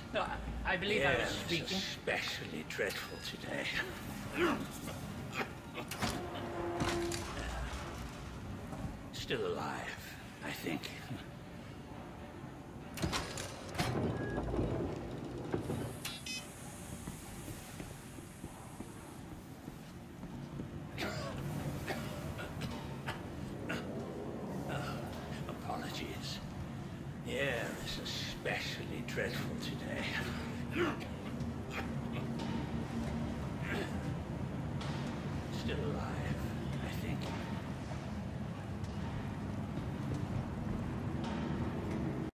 No, I believe I was speaking. It's especially dreadful today. Still alive, I think. Apologies. Yeah, it's especially dreadful